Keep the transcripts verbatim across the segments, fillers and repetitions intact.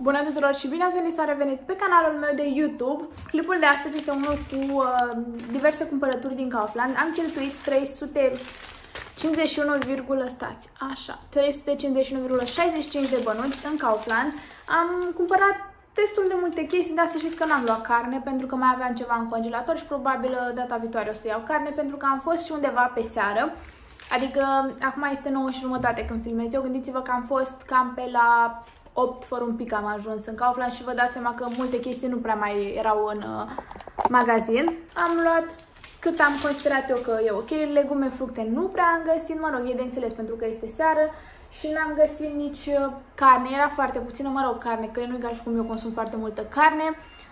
Bună tuturor și bine ați venit, s-a revenit pe canalul meu de YouTube. Clipul de astăzi este unul cu uh, diverse cumpărături din Kaufland. Am cheltuit trei sute cincizeci și unu, stați, așa, trei sute cincizeci și unu virgulă șaizeci și cinci de bănuți în Kaufland. Am cumpărat destul de multe chestii, dar să știți că n-am luat carne pentru că mai aveam ceva în congelator și probabil data viitoare o să iau carne pentru că am fost și undeva pe seară. Adică acum este nouă și jumătate când filmez eu, gândiți-vă că am fost cam pe la opt fără un pic am ajuns în Kaufland și vă dați seama că multe chestii nu prea mai erau în uh, magazin. Am luat cât am considerat eu că e ok, legume, fructe nu prea am găsit, mă rog, e de înțeles pentru că este seară și n-am găsit nici uh, carne, era foarte puțină, mă rog, carne, că nu e ca și cum eu consum foarte multă carne.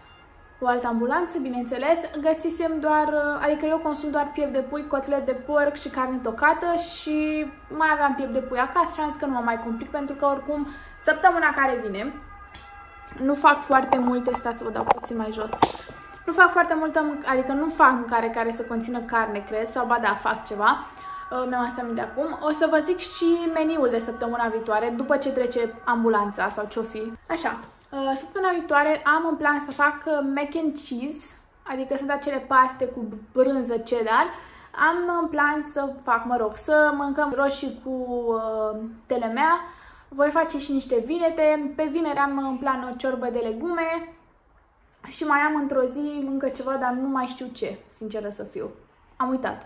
O altă ambulanță, bineînțeles, găsisem doar, adică eu consum doar piept de pui, cotlet de porc și carne tocată și mai aveam piept de pui acasă și am zis că nu mă mai complic pentru că oricum săptămâna care vine nu fac foarte multe, stați să vă dau puțin mai jos, nu fac foarte multă, adică nu fac mâncare care să conțină carne, cred, sau ba da, fac ceva, mi-am asta de acum. O să vă zic și meniul de săptămâna viitoare, după ce trece ambulanța sau ce-o fi. Așa. Săptămâna viitoare am în plan să fac mac and cheese, adică sunt acele paste cu brânză cheddar. Am în plan să fac, mă rog, să mâncăm roșii cu uh, telemea. Voi face și niște vinete. Pe vineri am în plan o ciorbă de legume și mai am într-o zi încă ceva, dar nu mai știu ce, sinceră să fiu. Am uitat.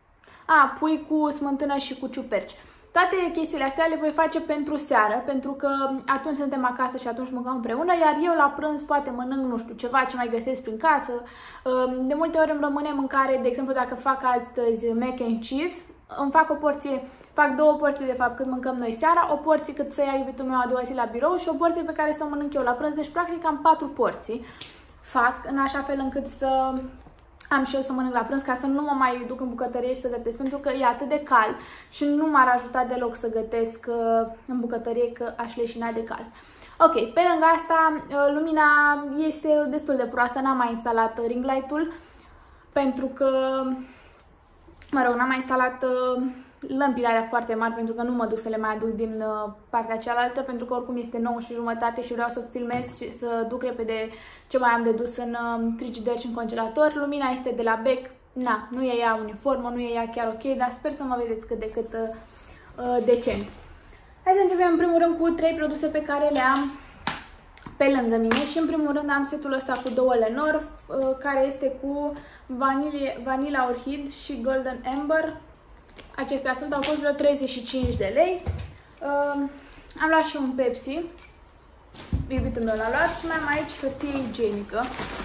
A, pui cu smântână și cu ciuperci. Toate chestiile astea le voi face pentru seară, pentru că atunci suntem acasă și atunci mâncăm împreună, iar eu la prânz poate mănânc, nu știu, ceva ce mai găsesc prin casă. De multe ori îmi rămâne mâncare, de exemplu, dacă fac astăzi mac and cheese, îmi fac o porție, fac două porții, de fapt, cât mâncăm noi seara, o porție cât să ia iubitul meu a doua zi la birou și o porție pe care să o mănânc eu la prânz, deci practic am patru porții. Fac în așa fel încât să am și eu să mănânc la prânz ca să nu mă mai duc în bucătărie și să gătesc, pentru că e atât de cald și nu m-ar ajuta deloc să gătesc uh, în bucătărie, că aș leșina de cald. Ok, pe lângă asta, uh, lumina este destul de proastă, n-am mai instalat ring light-ul pentru că, mă rog, n-am mai instalat uh, lămpile alea foarte mari pentru că nu mă duc să le mai aduc din uh, partea cealaltă, pentru că oricum este nouă și jumătate și vreau să filmez și să duc repede ce mai am de dus în uh, frigider și în congelator. Lumina este de la Beck, na, nu e ea uniformă, nu e ea chiar ok, dar sper să mă vedeți cât de cât uh, uh, decent. Hai să începem în primul rând cu trei produse pe care le am pe lângă mine și în primul rând am setul ăsta cu două Lenor, uh, care este cu vanilie, Vanilla Orchid și Golden Amber. Acestea sunt, au fost vreo treizeci și cinci de lei. Uh, am luat și un Pepsi. Iubitul meu l-a luat și mai am aici hârtie igienică.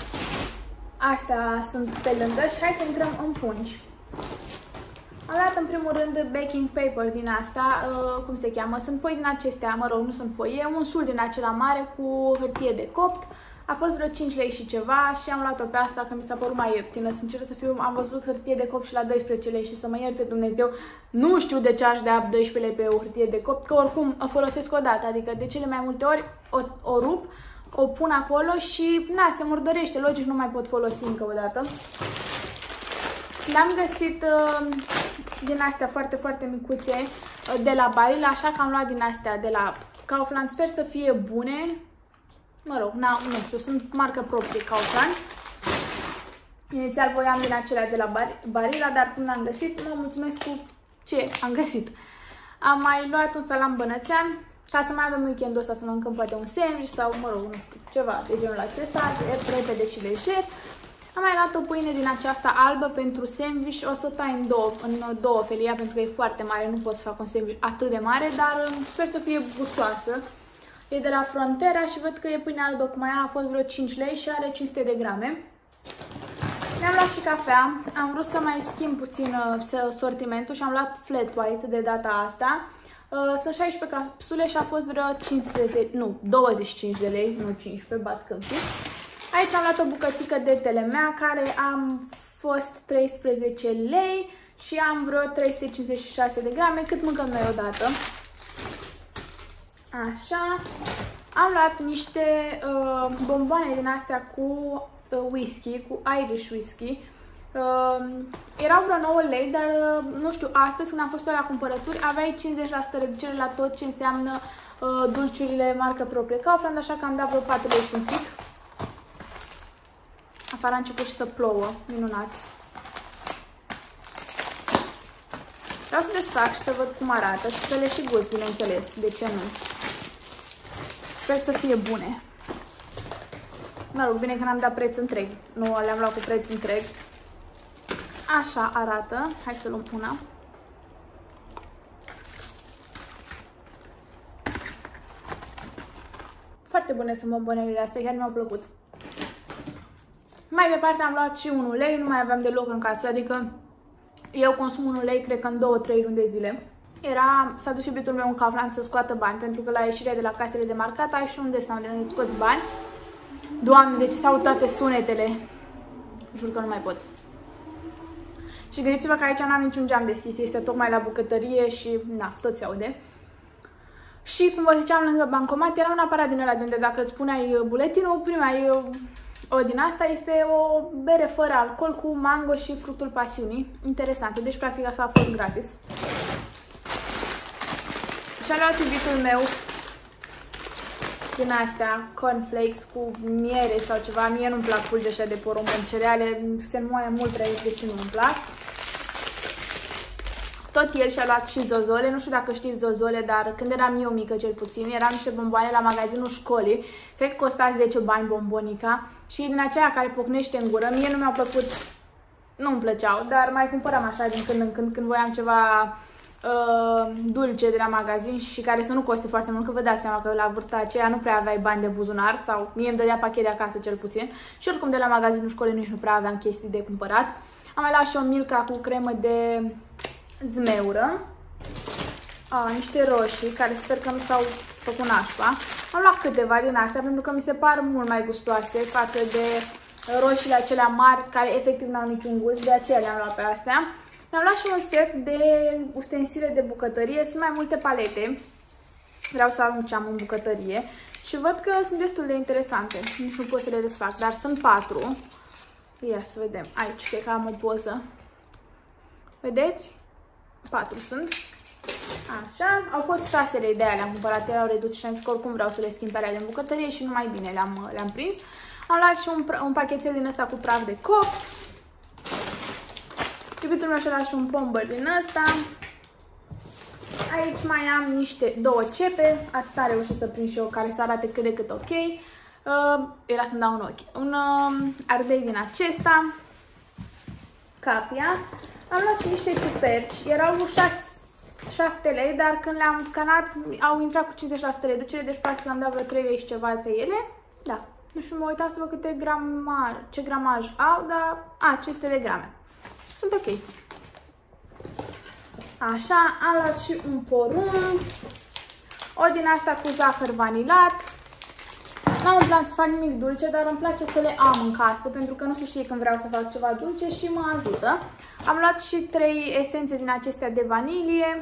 Astea sunt pe lângă și hai să intrăm în pungi. Am luat în primul rând baking paper din asta, uh, cum se cheamă, sunt foi din acestea, mă rog, nu sunt foi, e un sul din acela mare cu hârtie de copt. A fost vreo cinci lei și ceva și am luat-o pe asta că mi s-a părut mai ieftină. Sincer să fiu, am văzut hârtie de copt și la doisprezece lei și să mă ierte Dumnezeu, nu știu de ce aș da doisprezece lei pe o hârtie de copt, că oricum o folosesc o dată, adică de cele mai multe ori o, o rup, o pun acolo și na, se murdărește, logic nu mai pot folosi încă o dată. Le-am găsit uh, din astea foarte, foarte micuțe uh, de la Barilla, așa că am luat din astea de la Kaufland, sper să fie bune. Mă rog, nu știu, sunt marcă proprie Kaufland. Inițial voiam din acelea de la Barilla, dar cum l-am găsit, mă mulțumesc cu ce am găsit. Am mai luat un salam bănățean, ca să mai avem weekendul ăsta să mâncăm poate un sandwich sau, mă rog, nu știu, ceva de genul acesta, repede și lejer. Am mai luat o pâine din aceasta albă pentru sandwich, o să o tai în două, în două felia pentru că e foarte mare, nu pot să fac un sandwich atât de mare, dar sper să fie gustoasă. E de la Frontera și văd că e pâine albă cum aia, a fost vreo cinci lei și are cinci sute de grame. Mi-am luat și cafea, am vrut să mai schimb puțin uh, sortimentul și am luat flat white de data asta. Uh, sunt șaisprezece capsule și a fost vreo cincisprezece, nu, douăzeci și cinci de lei, nu cincisprezece, bat câmpii. Aici am luat o bucățică de telemea care am fost treisprezece lei și am vreo trei sute cincizeci și șase de grame, cât mâncăm noi odată. Așa, am luat niște uh, bomboane din astea cu uh, whisky, cu Irish whisky Uh, erau vreo nouă lei, dar uh, nu știu, astăzi când am fost la cumpărături aveai cincizeci la sută reducere la tot ce înseamnă uh, dulciurile marcă proprie Kaufland, așa că am dat vreo patru lei și un pic. Afară a început și să plouă, minunat. Vreau să desfac și să văd cum arată și să le și gust, bineînțeles, de ce nu. Sper să fie bune. Mă rog, bine că n-am dat preț întreg, nu le-am luat cu preț întreg. Așa arată. Hai să luăm una. Foarte bune sunt bombonelele astea, chiar mi-au plăcut. Mai departe am luat și un ulei, nu mai aveam deloc în casă, adică eu consum un ulei, cred că în două trei luni de zile. Era, s-a dus iubitul meu în Kaufland să scoată bani, pentru că la ieșirea de la casele de marcat ai și un de unde scoți bani. Doamne, deci s-au toate sunetele. Jur că nu mai pot. Și gândiți-vă că aici n-am niciun geam deschis, este tocmai la bucătărie și, na, tot se aude. Și, cum vă ziceam, lângă bancomat era un aparat din ăla de unde dacă îți puneai buletinul, primeai o din asta, este o bere fără alcool cu mango și fructul pasiunii. Interesant, deci practic asta a fost gratis. Și-a luat iubitul meu din astea, cornflakes cu miere sau ceva. Mie nu-mi plac fulgi așa de porumb în cereale, se înmoaie mult prea iute și nu-mi plac. Tot el și-a luat și zozole, nu știu dacă știți zozole, dar când eram eu mică cel puțin, eram niște bomboane la magazinul școlii, cred că costa zece bani bombonica și din aceea care pocnește în gură, mie nu mi-au plăcut, nu-mi plăceau, dar mai cumpăram așa din când în când, când voiam ceva uh, dulce de la magazin și care să nu coste foarte mult, că vă dați seama că la vârsta aceea nu prea aveai bani de buzunar sau mie îmi dădea pachet de acasă cel puțin și oricum de la magazinul școlii nici nu prea aveam chestii de cumpărat. Am mai luat și o Milka cu cremă de zmeură, a, niște roșii care sper că nu s-au făcut nașpa. Am luat câteva din astea pentru că mi se par mult mai gustoase față de roșiile acelea mari care efectiv n-au niciun gust, de aceea le-am luat pe astea. Mi-am luat și un set de ustensile de bucătărie, sunt mai multe palete, vreau să arunc ce am în bucătărie și văd că sunt destul de interesante, nici nu pot să le desfac, dar sunt patru. Ia să vedem, aici cred că am o poză. Vedeți? patru sunt. Așa, au fost șase lei de aia, le-am cumpărat, erau redus și am zis că oricum vreau să le schimb pe alea din bucătărie și numai bine le-am le-am prins. Am luat și un, un pachetel din ăsta cu praf de copt. Iubitul meu și-a luat și un pomber din ăsta. Aici mai am niște două cepe, atât a reușit să prind și eu, care să arate cât de cât ok. Uh, era să-mi dau un ochi. Un uh, ardei din acesta. Capia. Am luat și niște ciuperci, erau șapte lei, dar când le-am scanat au intrat cu cincizeci la sută reducere, deci practic am dat vreo trei lei și ceva pe ele. Da, nu știu, mă uitam să văd câte gramaj, ce gramaj au, dar a, cinci sute de grame. Sunt ok. Așa, am luat și un porumb, o din asta cu zahăr vanilat. N-am în plan să fac nimic dulce, dar îmi place să le am în casă, pentru că nu se știe când vreau să fac ceva dulce și mă ajută. Am luat și trei esențe din acestea de vanilie.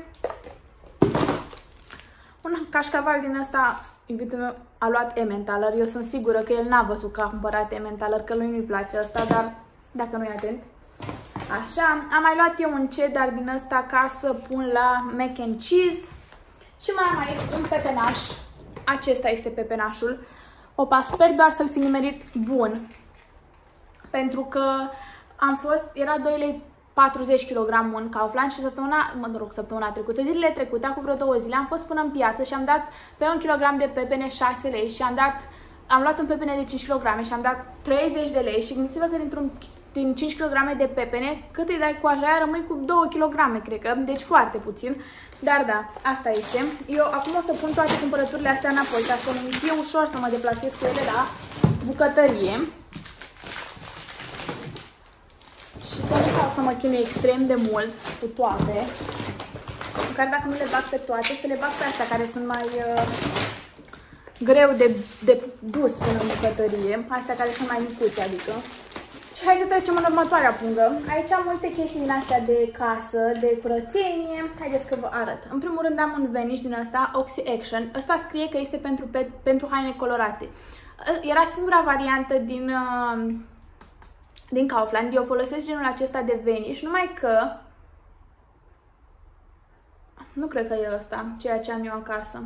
Un cașcaval din ăsta, iubitul meu a luat Emmentaler. Eu sunt sigură că el n-a văzut că a cumpărat Emmentaler, că lui nu-i place asta, dar dacă nu-i atent. Așa, am mai luat eu un cheddar din ăsta ca să pun la mac and cheese. Și mai am aici un pepenaș. Acesta este pepenașul. Opa, sper doar să-l fi nimerit bun. Pentru că am fost, era doi lei patruzeci kilogramul în Kaufland și săptămâna, mă rog, săptămâna trecută, zilele trecute, acum vreo două zile, am fost până în piață și am dat pe un kilogram de pepene șase lei și am dat, am luat un pepene de cinci kilograme și am dat treizeci de lei și gândiți-vă că dintr-un din cinci kilograme de pepene, cât îi dai cu așa, rămâi cu două kilograme, cred că, deci foarte puțin. Dar da, asta este. Eu acum o să pun toate cumpărăturile astea înapoi, ca să mi fie ușor să mă deplasez cu ele la bucătărie. Și să nu vreau să mă chinui extrem de mult cu toate. Măcar dacă nu le bag pe toate, să le bag pe astea care sunt mai uh, greu de, de dus până în bucătărie. Astea care sunt mai micuțe, adică. Și hai să trecem în următoarea pungă. Aici am multe chestii din astea de casă, de curățenie. Haideți că vă arăt. În primul rând am un vanish din ăsta, Oxy Action. Ăsta scrie că este pentru, pe, pentru haine colorate. Era singura variantă din, uh, din Kaufland. Eu folosesc genul acesta de vanish, numai că nu cred că e ăsta, ceea ce am eu acasă.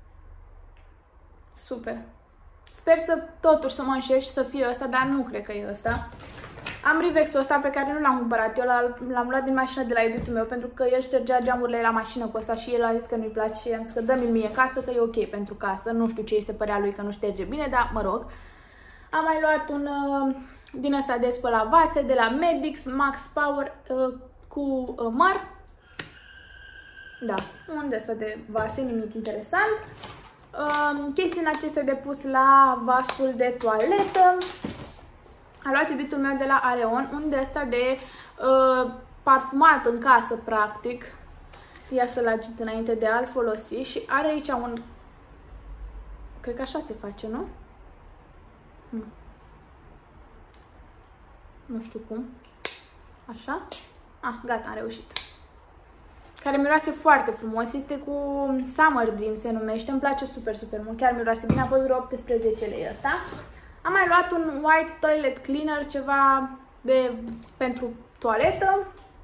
Super. Sper să totuși să mă înșel și să fie ăsta, dar nu cred că e ăsta. Am Rivexul ăsta pe care nu l-am cumpărat, eu l-am luat din mașină de la iubitul meu pentru că el ștergea geamurile la mașină cu ăsta și el a zis că nu-i place și am zis că dă-mi-l mie în casă, că e ok pentru casă. Nu știu ce îi se părea lui că nu șterge bine, dar mă rog. Am mai luat un uh, din ăsta de spălat vase de la Medix Max Power uh, cu uh, măr. Da, un de ăsta de vase, nimic interesant. Uh, chestii din acestea de pus la vasul de toaletă. Am luat iubitul meu de la Areon, un de ăsta de uh, parfumat în casă, practic. Ia să-l agit înainte de a-l folosi și are aici un... Cred că așa se face, nu? Nu. Nu știu cum. Așa? Ah, gata, am reușit. Care miroase foarte frumos, este cu Summer Dream, se numește, îmi place super, super mult, chiar miroase bine, a fost vreo optsprezece lei ăsta. Am mai luat un White Toilet Cleaner, ceva de pentru toaletă.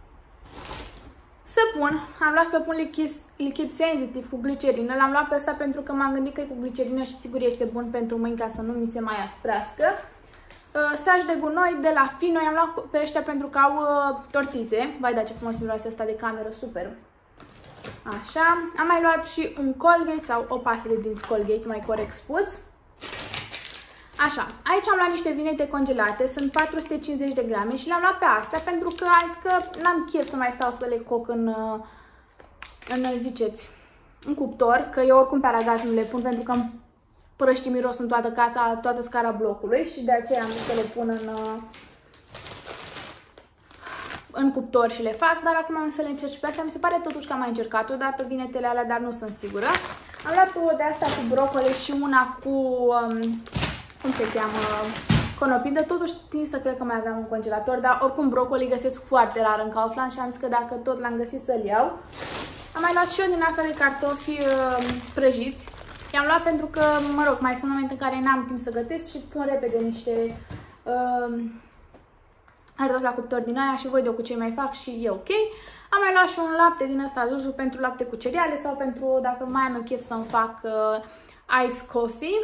Săpun, am luat săpun lichid, lichid sensitiv cu glicerină, l-am luat pe ăsta pentru că m-am gândit că e cu glicerină și sigur este bun pentru mâini ca să nu mi se mai asprească. Uh, Saj de gunoi de la Fino, i-am luat pe ăștia pentru că au uh, tortițe. Vai da, ce frumos miroase ăsta de cameră, super. Așa, am mai luat și un Colgate sau o pastă de dinți Colgate, mai corect spus. Așa, aici am luat niște vinete congelate, sunt patru sute cincizeci de grame și le-am luat pe astea pentru că am zis că n-am chef să mai stau să le coc în, în, ziceți, în cuptor, că eu oricum pe aragaz nu le pun pentru că îmi prăști miros în toată casa, toată scara blocului și de aceea am zis să le pun în, în cuptor și le fac, dar acum am să le încerc și pe astea. Mi se pare totuși că am mai încercat odată vinetele alea, dar nu sunt sigură. Am luat o de asta cu brocoli și una cu... Um, cum se cheamă, conopidă, totuși tin să cred că mai aveam un congelator, dar oricum brocoli găsesc foarte rar în Kaufland și am zis că dacă tot l-am găsit să-l iau. Am mai luat și eu din asta de cartofi uh, prăjiți. I-am luat pentru că, mă rog, mai sunt momente în care n-am timp să gătesc și pun repede niște uh, cartofi la cuptor din aia și văd eu cu ce mai fac și e ok. Am mai luat și un lapte din ăsta, Zuzu, pentru lapte cu cereale sau pentru, dacă mai am eu chef să-mi fac uh, ice coffee.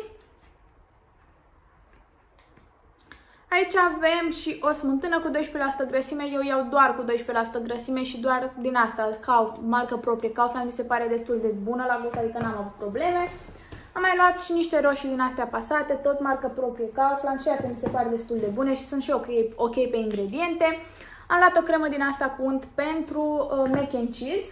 Aici avem și o smântână cu doisprezece la sută grăsime, eu iau doar cu doisprezece la sută grăsime și doar din asta, ca marcă proprie Kaufland, mi se pare destul de bună la gust, adică n-am avut probleme. Am mai luat și niște roșii din astea pasate, tot marcă proprie Kaufland și atât mi se pare destul de bune și sunt și ok, ok pe ingrediente. Am luat o cremă din asta cu unt pentru uh, mac and cheese.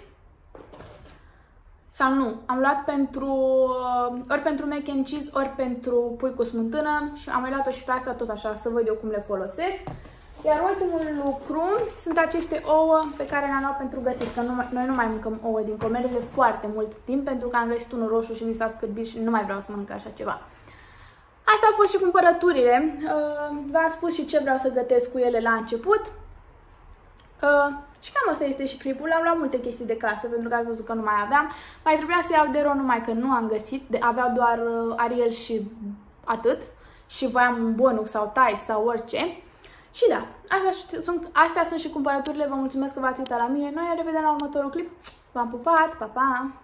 Sau nu, am luat pentru, ori pentru mac and cheese, ori pentru pui cu smântână și am mai luat-o și pe asta tot așa, să văd eu cum le folosesc. Iar ultimul lucru sunt aceste ouă pe care le-am luat pentru gătit, că nu, noi nu mai mâncăm ouă din comerț de foarte mult timp, pentru că am găsit unul roșu și mi s-a scârbit și nu mai vreau să mănânc așa ceva. Astea au fost și cumpărăturile, v-am spus și ce vreau să gătesc cu ele la început. Uh, și cam asta este și clipul. Am luat multe chestii de casă pentru că ați văzut că nu mai aveam. Mai trebuia să iau Dero, numai că nu am găsit. De, aveau doar uh, Ariel și atât. Și voiam un Bonux sau Tide sau orice. Și da, astea sunt, astea sunt și cumpărăturile. Vă mulțumesc că v-ați uitat la mine. Noi ne revedem la următorul clip. V-am pupat, pa, pa!